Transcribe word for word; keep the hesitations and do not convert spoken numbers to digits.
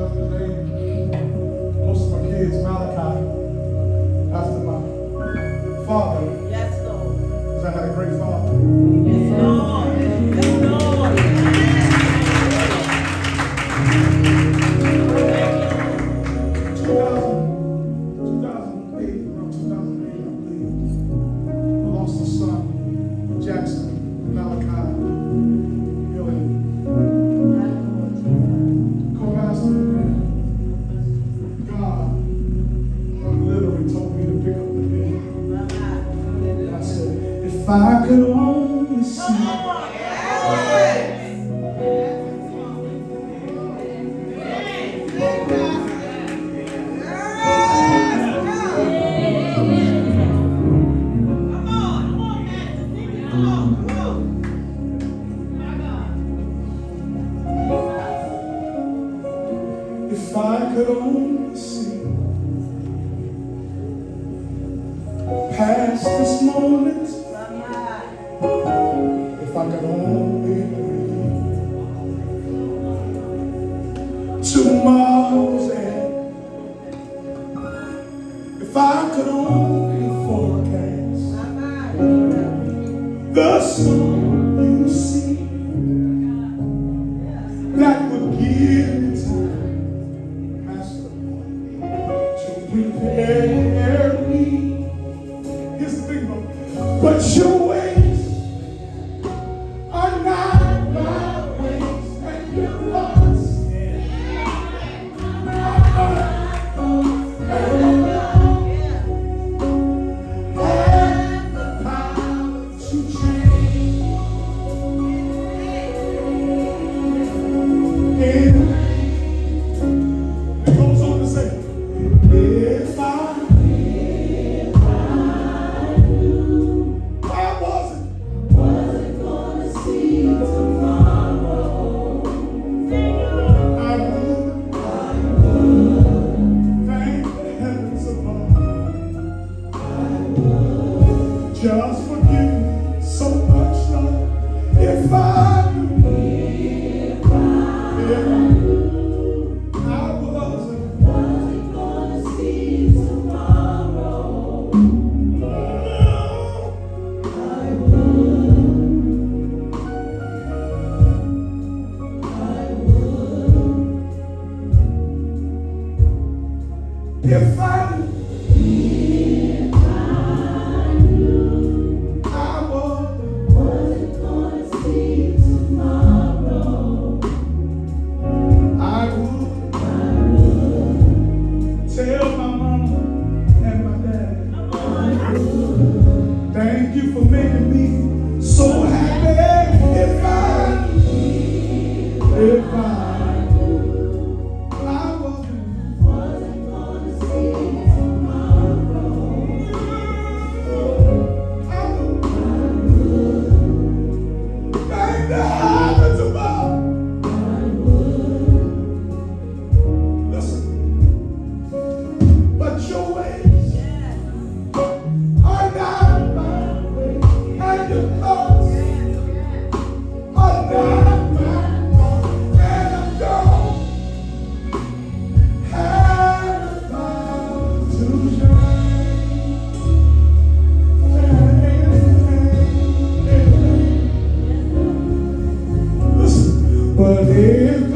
If I could only see. If I could only see past this moment, if I could only breathe tomorrow's end, if I could only forecast the storm you see, that would give me time, Master, to prepare me. Here's the thing, though. But your ways are not my ways, and your thoughts are not thoughts. Have the power to change. And it goes on to say, if I just forgive me so much love. If I knew, if I knew, I wasn't, wasn't gonna see tomorrow. I would, I would. If I knew. Tell my mama and my dad, thank you for making me so happy. If I, if I, I wasn't, wasn't gonna see tomorrow, I would, thank the heavens above. Your ways are not my ways, and your thoughts are not my thoughts, and I don't have the power to change. Listen, but if